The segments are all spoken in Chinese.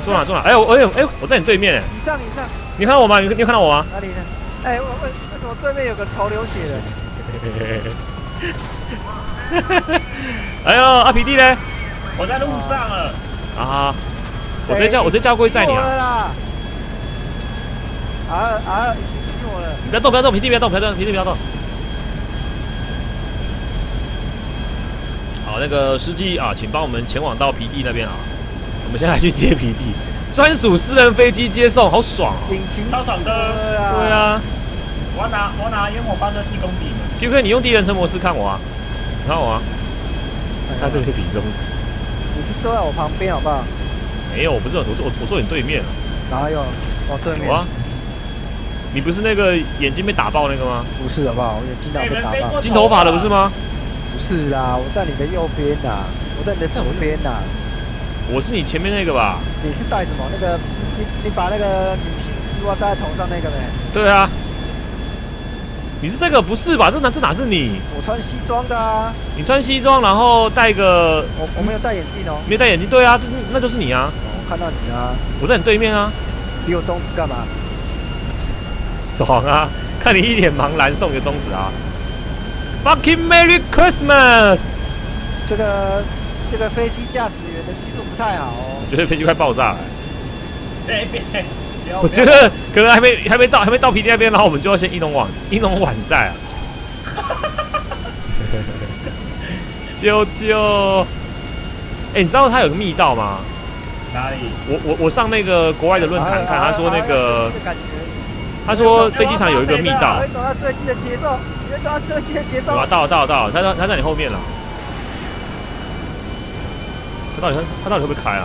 坐哪坐哪？哎我在你对面哎。 以上， 你看到我吗？你有看到我吗？ 哪里呢？哎，为什么对面有个头流血的？ 哎呦，阿皮弟嘞？ 我在路上了。 啊！我直接叫过去载你啊！ 已经踢我了！ 你不要动，皮弟不要动，皮弟不要动。好，那个司机啊，请帮我们前往到皮弟那边啊。我们现在来去接皮弟，专属私人飞机接送，好爽哦！ 引擎超爽的。 对啊。 我要拿烟火发射器攻击你们。 PK， 你用第一人称模式看我啊，你看我啊。他对面比中指。 你是坐在我旁边好不好？ 没有，我不是，我坐你对面啊。 哪有？哦，对面。 有啊。你不是那个眼睛被打爆那个吗？ 不是好不好？我眼睛被打爆。 金头发的不是吗？ 不是啦，我在你的右边呐，我在你的左边呐。 我是你前面那个吧？ 你是戴什么？那个你把那个女性丝袜戴在头上那个没？ 对啊。你是这个不是吧？这哪是你？ 我穿西装的啊。 你穿西装，然后戴个…… 我没有戴眼镜哦。 没有戴眼镜，对啊，那就是你啊。 我看到你啊。我在你对面啊。 比我中指干嘛？ 爽啊！看你一脸茫然，送个中指啊 ！Fucking Merry Christmas！ 这个飞机驾驶员的技术不太好哦。 我觉得飞机快爆炸了。 别！ 我觉得可能还没到皮弟那边，然后我们就要先一龙晚载啊！啾啾！哎，你知道他有个密道吗？ 哪里？ 我上那个国外的论坛看，他说那个。他说飞机场有一个密道。 会走到设计的节奏，你会走到设计的节奏。 啊，到了，他在你后面了。他到底会不会开啊？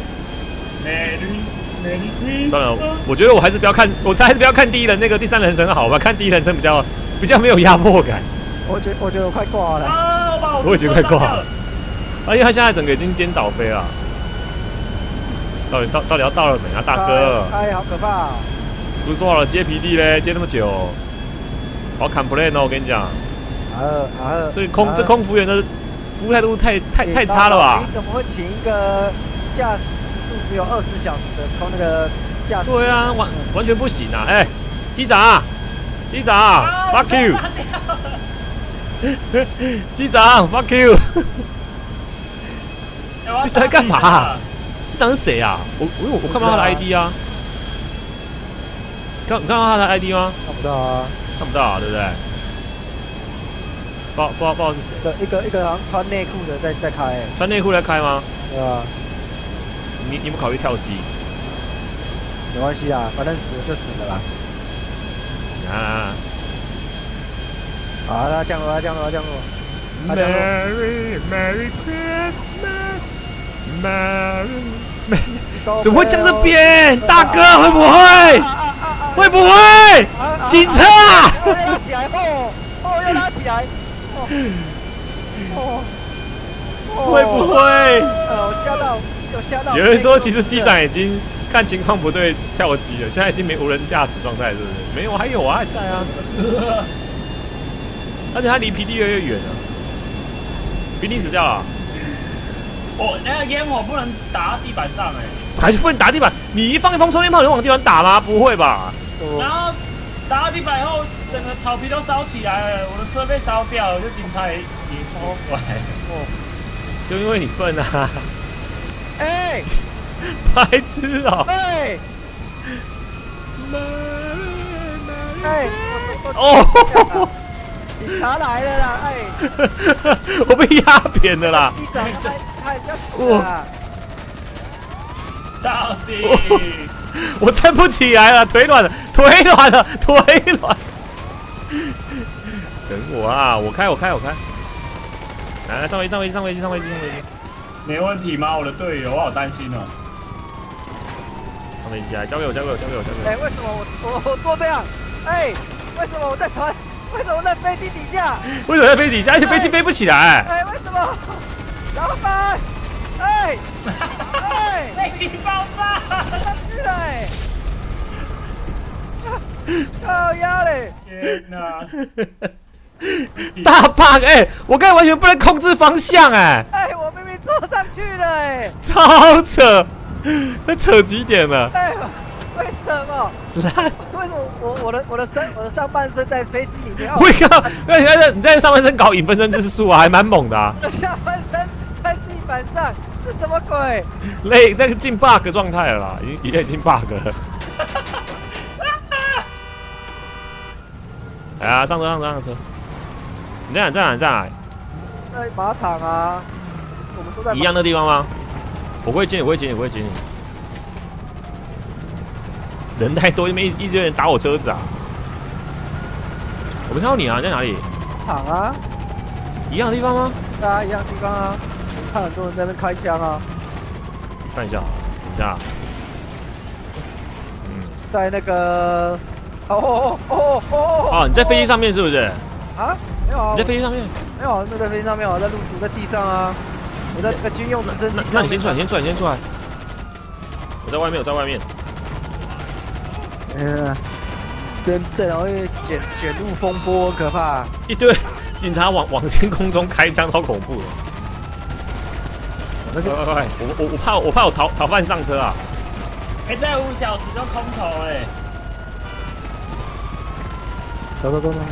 算了，我觉得我还是不要看，第一人那个第三人称好吧，看第一人称比较没有压迫感。我觉得我快挂了。我也觉得快挂了。而且他现在整个已经颠倒飞了。到底要到了没啊，大哥？ 哎，好可怕！ 不是说好了接皮弟嘞，接那么久，我要complain哦，我跟你讲。这空服员的服务态度太差了吧？ 你怎么会请一个驾驶时速只有20小时的空那个驾驶？ 对啊，完全不行啊！哎，机长 ，fuck you！ 机长 ，fuck you！ 机长在干嘛？机长是谁啊？我看不到他的 ID 啊。你看到他的 ID 吗？ 看不到啊， 看不到啊，对不对？不知道是谁。 一个好像穿内裤的在开。 穿内裤在开吗？ 对啊。 你有没有考虑跳机？ 没关系啦，反正死了就死了啦。 啊！ 好，那降落。 Merry Christmas, Merry。怎么会降这边？大哥会不会？会不会？警车啊！ 拉起来，又拉起来， 会不会？ 有吓到。 有人说，其实机长已经看情况不对跳机了，现在已经没无人驾驶状态，是不是？没有，还有啊，还在啊。而且他离皮地越来越远了，皮地死掉了。 那个烟火不能打到地板上还是不能打地板？你一放一风冲天炮，你往地板打吗？不会吧？ 然后打到地板以后，整个草皮都烧起来了，我的车被烧掉了，就警察也超乖。 就因为你笨啊！ 哎， 白痴哦！ 哦！警察来了啦！ 我被压扁了啦！ 机长他也要死了。 到底我站不起来了，腿软了。等我啊！我开。来，上飞机。 没问题吗？我的队友，我好担心哦。 上飞机来，交给我。 哎，为什么我做这样？哎，为什么我在船？为什么在飞机底下？ 为什么在飞底下？而且飞机飞不起来。 哎，为什么？老板， 飞机爆炸！ 上去了靠腰嘞！ 天哪！ 大 bug 我刚才完全不能控制方向我明明坐上去了超扯！ 那扯几点了？ 哎，为什么？ 烂！ 为什么我的上半身在飞机里面？ 我靠！你在上半身搞影分身之术啊，还蛮猛的啊！ 我的下半身在地板上，这什么鬼？ 那个进 bug 状态了啦，已经 bug 了。来啊，上车！你在哪？ 在马场啊，我们都在一样的地方吗？我会接你。人太多，一堆人打我车子啊！我没看到你啊，你在哪里？ 场啊， 一样的地方吗？ 对啊，一样的地方啊。我看很多人在那边开枪啊。 看一下，等一下。 在那个， 你在飞机上面是不是？ 啊，没有啊。 你在飞机上面？ 没有，没有在飞机上面，我在路途在地上啊。我在那个军用直升机。 那你先出来。我在外面。 跟这容易卷入风波，可怕。 一堆警察往天空中开枪，超恐怖的。快！我怕我逃犯上车啊！ 哎，再5小时就空投哎。 走。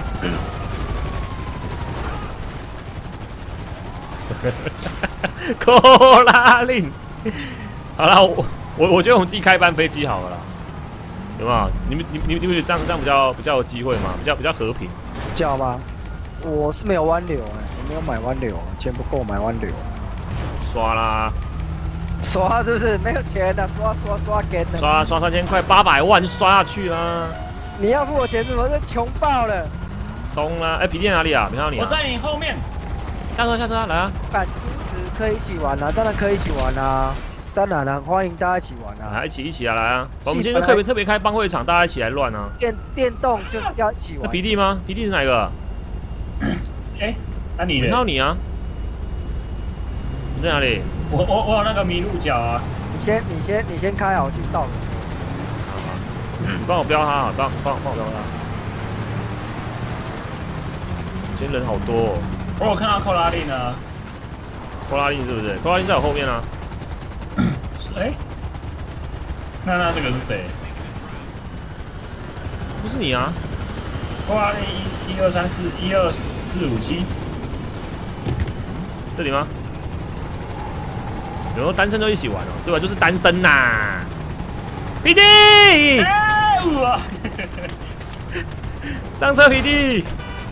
扣拉令。好了，我觉得我们自己开班飞机好了啦。有没有？你们觉得这样比较有机会吗？比较和平。 叫吗？我是没有湾流我没有买湾流，钱不够买湾流。 刷啦！ 刷是不是？没有钱的，刷给的。 刷3000块，800万就刷下去啦！ 你要付我钱是不是？穷爆了！ 冲啦！哎，皮店哪里啊？没看到你啊！ 我在你后面。 下车啊，来啊！ 感情时可以一起玩啊，当然可以一起玩啊。当然了，欢迎大家一起玩啊！ 一起啊，来啊！我们今天就特别开帮会场，大家一起来乱啊！ 电动就是要一起玩。 那皮弟吗？皮弟是哪个？ 哎，那你没看到你啊？你在哪里？ 我有那个迷路角啊！ 你先开好，我去倒。 你帮我标他啊！帮我标他。今天人好多哦。 我有看到扣拉令啊。 扣拉令是不是？扣拉令在我后面啊。 哎，那这个是谁？ 不是你啊！ 扣拉令123412457， 这里吗？有时候单身就一起玩哦，对吧？就是单身呐。皮弟，上车，皮弟。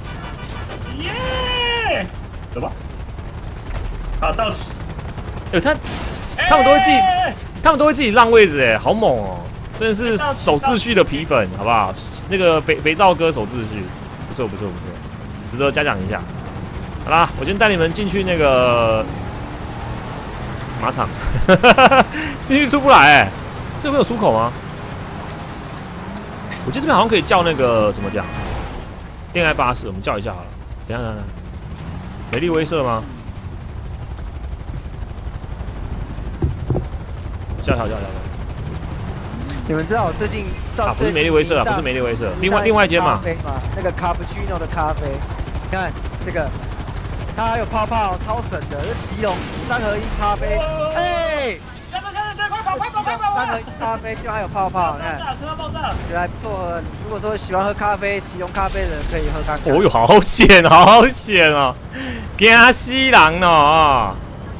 耶！走吧。好，到齐。 他们都会自己让位置，哎，好猛哦！真的是守秩序的皮粉，好不好？那个肥皂哥守秩序，不错，值得嘉奖一下。好啦，我先带你们进去那个马场，进去出不来，哎，这边有出口吗？我记得这边好像可以叫那个怎么讲？恋爱巴士，我们叫一下好了。等一下，美丽威慑吗？叫！ 你们知道我最近不是美丽威慑啊，不是美丽威慑，另外一间嘛。 那个卡布奇诺的咖啡，你看这个，它还有泡泡，超省的，这吉隆3合1咖啡，哎， 下车，快跑 ！3合1咖啡就还有泡泡，你看， 车要爆炸， 觉得还不错。如果说喜欢喝咖啡，吉隆咖啡的人可以喝看看。 哦哟，好险哦，惊死人哦！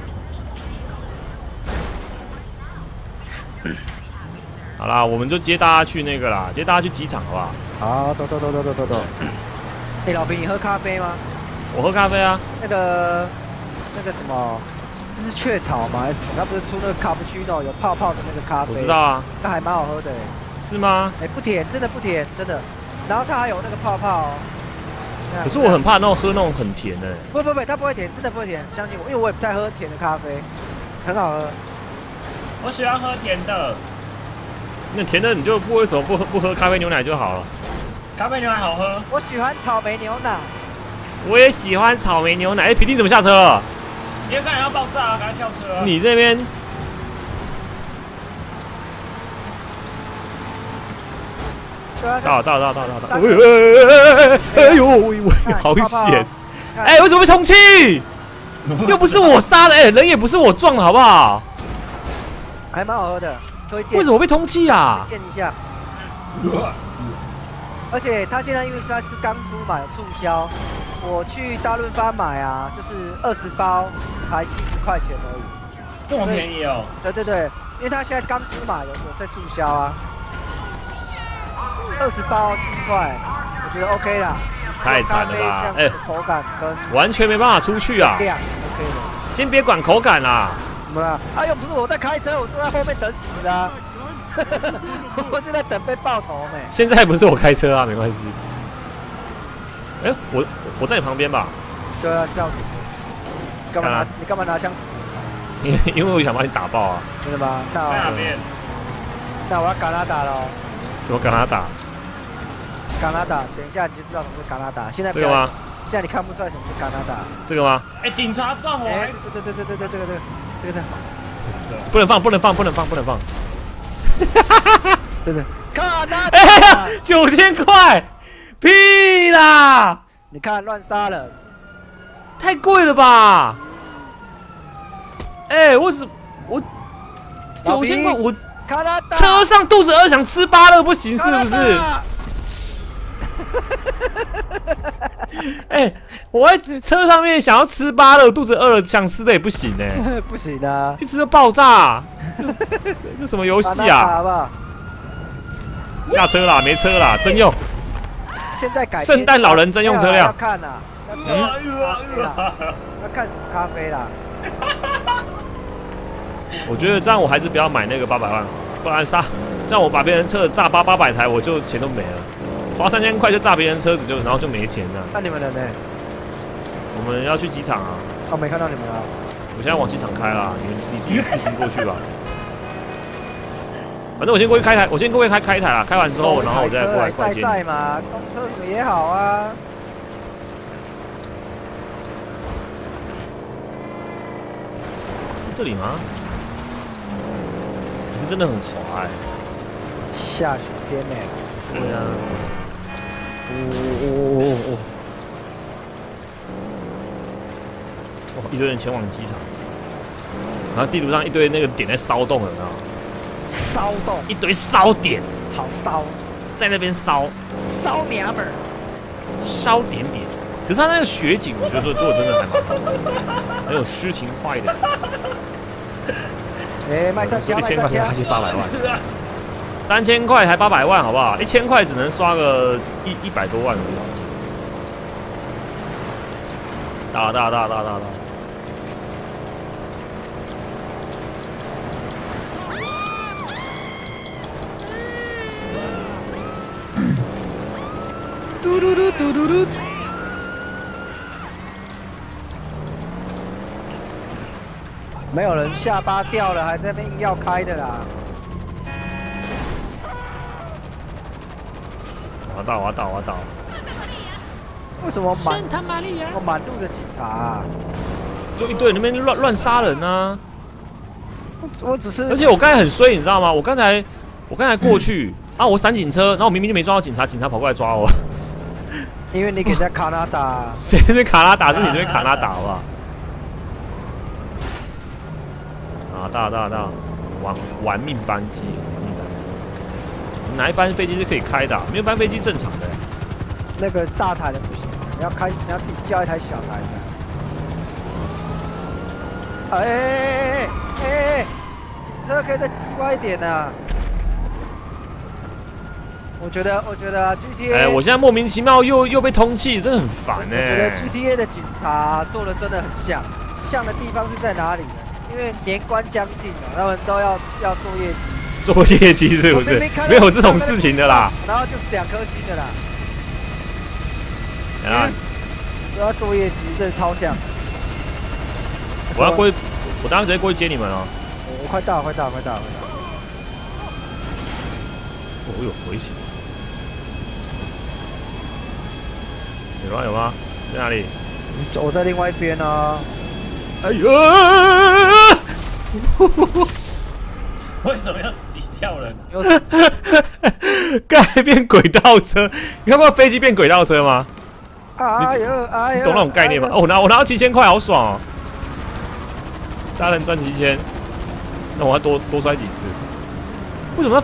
好啦，我们就接大家去那个啦，接大家去机场，好不好？ 好，走。哎，老平，你喝咖啡吗？ 我喝咖啡啊。 那个什么，这是雀巢吗？还是什么？它不是出那个卡布奇诺有泡泡的那个咖啡？ 我知道啊， 那还蛮好喝的。 是吗？ 哎，不甜，真的不甜，真的。然后它还有那个泡泡。 可是我很怕喝那种很甜的。 不，它不会甜，真的不会甜，相信我，因为我也不太喝甜的咖啡，很好喝。 我喜欢喝甜的。 那甜的你就为什么不喝咖啡牛奶就好了？ 咖啡牛奶好喝。 我喜欢草莓牛奶。 我也喜欢草莓牛奶。哎，皮丁怎么下车了？ 因为刚才要爆炸，赶快跳车啊！ 你这边。到！哎呦，好险！哎，为什么被通气？又不是我杀的，哎，人也不是我撞的，好不好？ 还蛮好喝的，推荐。 为什么被通缉啊？ 推荐一下。而且它现在因为它是刚出嘛，有促销。我去大润发买啊，就是20包才70块钱而已。 这么便宜哦？ 对，因为它现在刚出嘛，有在促销啊。20包70块，我觉得 OK 啦。 太惨了吧！哎， 口感跟完全没办法出去啊。 量 OK 的。 先别管口感啦。 怎么了？啊，又不是我在开车，我坐在后面等死啊。我是在等被爆头没？ 现在不是我开车啊，没关系。哎，我在你旁边吧？ 对啊，这样子。你干嘛拿枪？ 因为我想把你打爆啊。 真的吗？那我要加拿大喽。 怎么加拿大？ 加拿大，等一下你就知道什么是加拿大。现在这个吗？ 现在你看不出来什么是加拿大。 这个吗？ 哎，警察撞我！ 对，这个。 不能放！ 真的，加拿大 ！9000块，屁啦！ 你看乱杀人， 太贵了吧？哎，我9000块，我车上肚子饿想吃芭乐不行是不是？哎，我在车上面想要吃芭乐，肚子饿了想吃的也不行哎， 不行啊， 一吃就爆炸。这什么游戏啊？下车啦，没车啦，征用。 现在改圣诞老人征用车辆。 要看啊，要看咖啡啦。 我觉得这样我还是不要买那个800万，不然这样我把别人车炸800台，我就钱都没了。花3000块就炸别人车子然后就没钱了。 那你们人呢？ 我们要去机场啊。 哦，没看到你们啊。 我现在往机场开啦，你自己自行过去吧。反正我先过去开台，我先过去开一台啦，开完之后，然后我再过来接你。 在嘛，公车也好啊。 这里吗？可是真的很滑哎。 下雪天呢。 对啊。一堆人前往机场，然后地图上一堆那个点在骚动了，你知道吗？ 骚动，一堆骚点， 好骚， 在那边骚娘们儿， 骚点点。可是他那个雪景，我觉得做的真的还蛮好的，很有诗情画意的。 哎，卖1000块还是800万？3000块才800万，好不好？1000块只能刷个100多万而已。大。 嘟，没有人下巴掉了，还在那边硬要开的啦。 我要到。 为什么满路的警察啊？ 就一堆人那边乱杀人啊！ 我只是， 而且我刚才很衰，你知道吗？我刚才过去啊，我闪警车，然后我明明就没抓到警察，警察跑过来抓我。 因为你给在卡拉打。 谁那边卡拉打？是你这边卡拉打，好不好？啊，到，玩命班机，哪一班飞机是可以开的？没有班飞机正常的。 那个大台的不行，你要自己叫一台小台的。哎，警车可以再挤歪一点啊！我觉得 GTA， 哎，我现在莫名其妙又被通缉，真的很烦哎。 我觉得 GTA 的警察做的真的很像的地方是在哪里呢？因为年关将近了，他们都要做业绩。 做业绩是不是？没有这种事情的啦。 然后就是2颗星的啦。 啊！ 都要做业绩，真的超像。 我当然直接过去接你们哦。 我快到。哦呦，危险！有吗？在哪里？ 我在另外一边啊。 哎呦！ 为什么要洗掉人？ 刚才变轨道车，你看过飞机变轨道车吗？ 哎呦！ 你懂那种概念吗？哦，我拿到7000块，好爽哦！杀人赚7000， 那我要多摔几次？为什么要